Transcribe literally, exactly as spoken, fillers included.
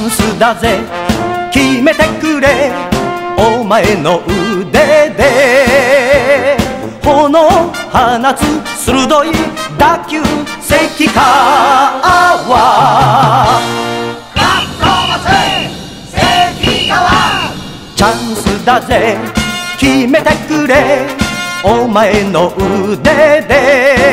ンスだぜ決めてくれお前の腕で炎放つ鋭い打球関川チャンスだぜ決めてくれお前の腕で